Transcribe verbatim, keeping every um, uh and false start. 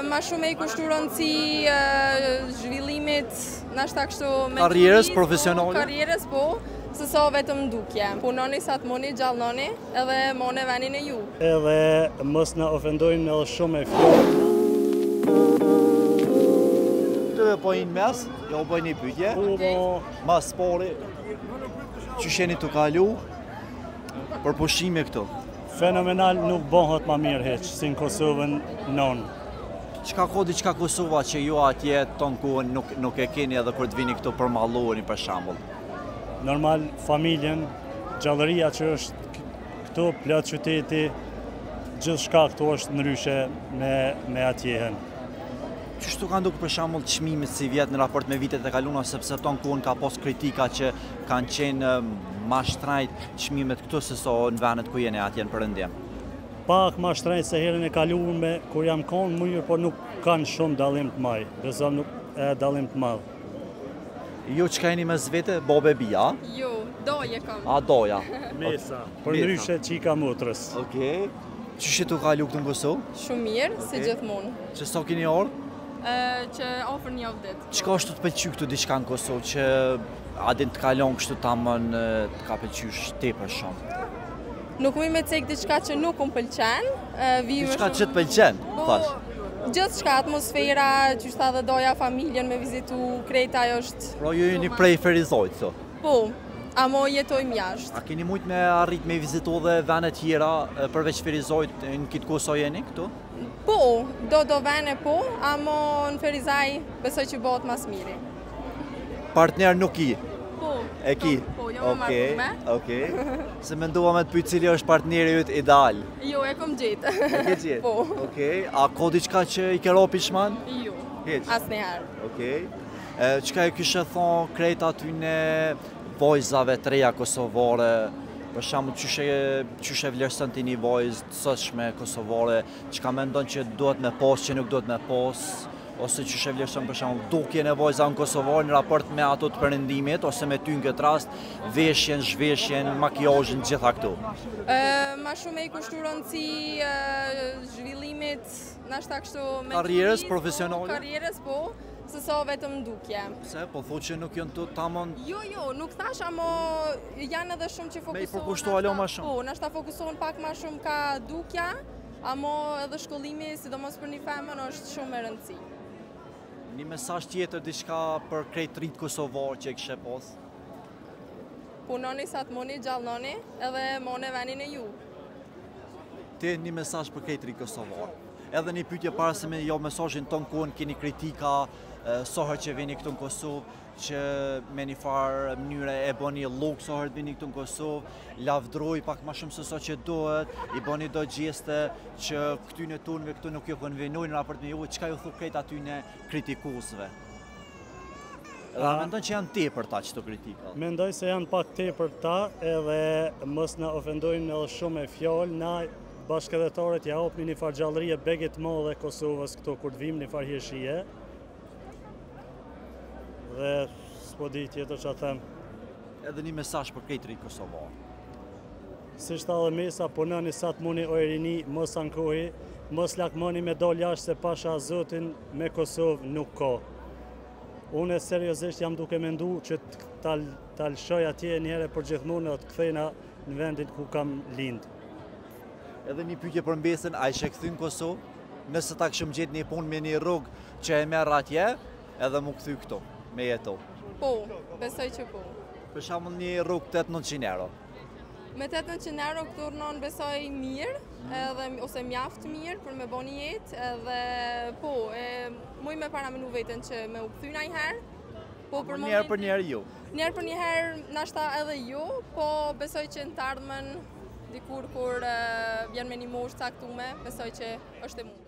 Ma shumë e kushtu rëndësi zhvillimit, nashta kështu me karrierës profesionale. Karrierës, po, se sa vetëm dukje. Punoni sa të moni, gjalloni, edhe mone venin e ju. Edhe mos na ofendojnë edhe shumë e fjalë. Të po inë mes, jo bëj një pyetje. Ma spori, që sheni të kalu për pushime këtu? Fenomenal, nuk bëhet ma mirë heq, si në Kosovën non. Qka kodi qka Kosova që ju atje tonë kuën nuk, nuk e keni edhe kur të vini këtu për malluani për shambull? Normal, familjen, gjallëria që është këtu, plot qyteti, gjithë shka këtu është ndryshe me, me atjehen. Qështu ka ndukë për shambull çmimet si vjetë në raport me vitet e kaluna, sepse tonë kuën ka pos kritika që kanë qenë ma shtrajt çmimet këtu se so në venet ku jene atje në përëndjem? Pak ma shtrajt se herën e kalume, kur jam konë mënyrë, por nuk kanë shumë dalim të maj, besoj nuk e dalim të madhë. Ju që ka jeni me zvete, bobe bia? Jo, doje kam. A doja? Mesa, për ndryshe qika motrës. Okej. Që shi tu kalu këtë në Kosovë? Shumë mirë, si gjithmonë. Që so kini orë? Që ofër një avdet. Qka është të pëlqy këtu diçka në Kosovë, që adin të kalon kështu tamën të ka pëlqysh tepër shumë? Nuk mi me cek diçka që nuk unë pëlqen. Diçka që të pëlqen, thash? Gjithë shka, atmosfera, që shta dhe doja familjen me vizitu, krejta ajo është... Pro ju jeni prej Ferizojt, so? Po, amo jetojmë jashtë. A keni mujt me arrit me vizitu dhe vene tjera përveç Ferizojt në kitë ku so jeni këtu? Po, do do vene po, amo në Ferizaj besoj që bëhet mas miri. Partner nuk i? Po, e ki? Po, jo me marrë me. Okej, se me ndua me të pyjtë cili është partneri jut ideal? Jo, e kom gjetë. E ke gjetë? Po. Okej, a ko diqka që i ke ropi shman? Jo, Heq? as njëherë. Okej. Qka e kyshe thonë krejt aty në vojzave të reja kosovare, për shamu qyshe vlerësën të një vojzë të sëshme kosovare, qka me ndonë që duhet me pos, që nuk duhet me pos, ose qyshe vlerësën për shamu dukje në vojza në Kosovare në raport me ato të përëndimit, ose me ty në këtë rast, veshjen, zhveshjen, makijozhin, gjitha këtu? Ma shumë e kushtu rëndësi zhvillimit, nashta kështu... Karrierës profesionale? Karrierës, po, se sa vetëm dukje. Se, po thu që nuk jënë të tamon... Jo, jo, nuk thash, amo janë edhe shumë që fokusohen... Me i përkushtu alo ma shumë? Po, nashta fokusohen pak ma shumë ka dukja, amo edhe shkollimi, sidomos për një femën, është shumë e rëndësi. Një mesazh tjetër diçka për krejt rritë kosovarë që e kështë posë? Punoni sa të moni, gjalloni, edhe mone venin e ju. Te një mesazh për krejt rritë kosovarë. Edhe një pyetje para se me jo mesazhin tonë kuën keni kritika, sohër që vini këtu në Kosovë, që me një farë mënyre e boni lukë sohër të vini këtu në Kosovë, lavdroj pak ma shumë se so që duhet, i boni do gjeste që këty në tunëve këtu nuk ju konvenojnë në raport me ju, qka ju thu krejt aty në kritikusve? Edhe mendon që janë te për ta qëto kritika? Mendoj se janë pak te për ta, edhe mos na ofendojnë edhe shumë e fjallë, na bashkëdhetarët ja opni një farë gjallërie begit më dhe Kosovës këto kur të vim një farë hirshie. Dhe s'po di tjetër që a them. Edhe një mesazh për krejt rritë kosovarë. Si shta dhe mesa, punoni sa të muni o erini, mos ankohi, mos lakmoni me dol jashtë se pasha zotin me Kosovë nuk ka. Unë seriozisht jam duke mendu që të lëshoj atje njëre për gjithmonë dhe të kthejna në vendin ku kam lindë. Edhe një pyetje për mbesën, a i shekëthy në Kosovë? Nëse ta këshëm gjetë një punë me një rrugë që e merë atje, edhe mu këthy këto, me jeto? Po, besoj që po. Për shambull një rrugë tetë nëntëqind euro? Me tetë nëntëqind euro këtu rënon besoj mirë, edhe, ose mjaft mirë për me bo një jetë, edhe po, e, muj me paramenu vetën që me u këthy na i herë. Po, për njerë për njerë ju? Njerë për njerë, nashta edhe ju, po besoj që në të ardhmen dikur kur uh, vjen me një moshë caktume, besoj që është e mund.